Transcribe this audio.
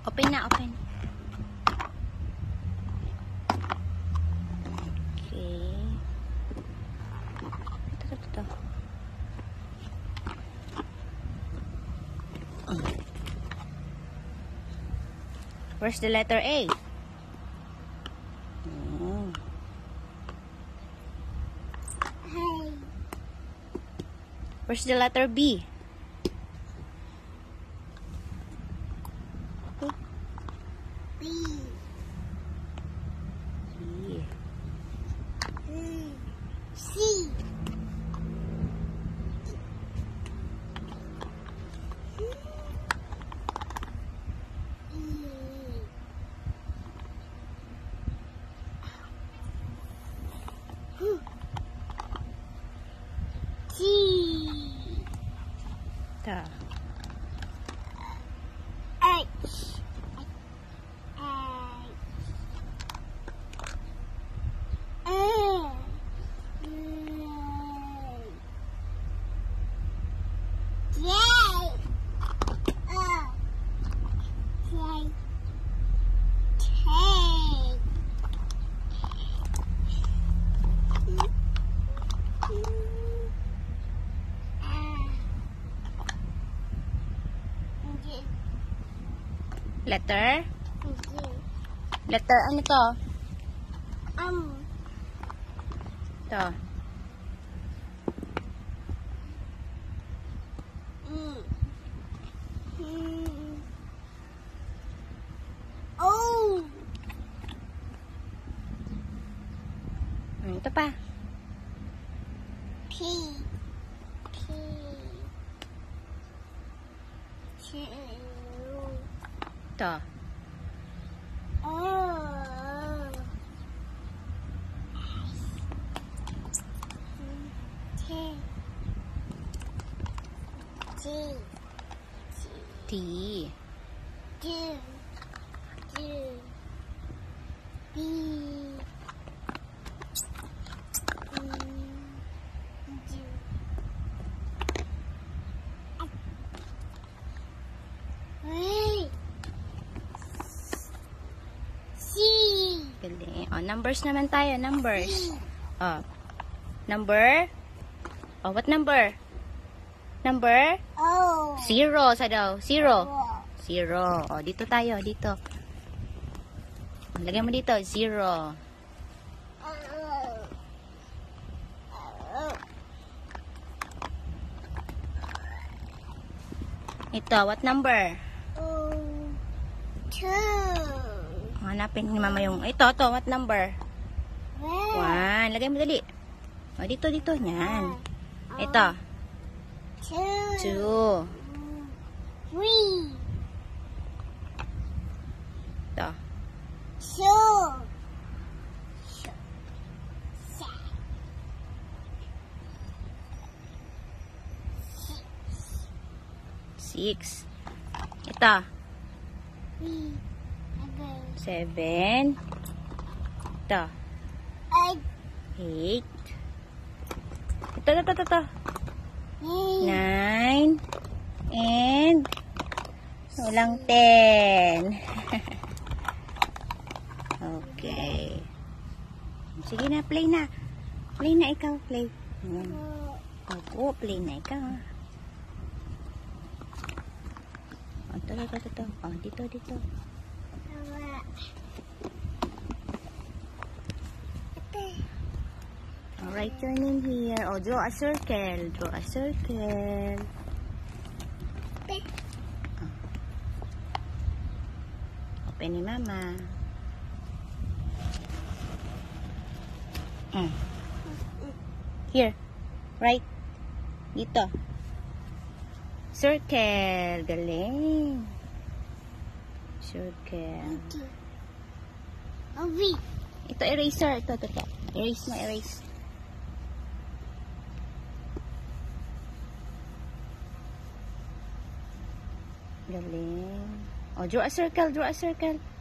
Open na, open. Okay. Ito. Where's the letter A? Where's the letter B? B. C. Ito. H. Letter? Letter ano to? Ito. O. Ito pa. P. Q. Ito. T. B. Galing. Oh, numbers naman tayo. Numbers. Oh. Number? Oh, what number? Number? O. 0 sa daw. 0. 0. Oh, dito tayo. Dito. Lagyan mo dito. 0. Ito, what number? 2. Hanapin ni mama yung... Ito, what number? 1. Lagay mo dali. O, dito. Yan. Ito. 2. 3. Ito. 6. Ito. 7. Ito. 8. Ito. 9. And walang 10. Okay. Sige na, play na. Play na ikaw, play. Opo, play na ikaw. Ito. Oh, dito. Write your name here. Oh, draw a circle. Open ni mama. Here. Right. Dito. Circle. Galing. Circle. V. Ito, eraser. Ito. Erase. Galing. Oh, draw a circle.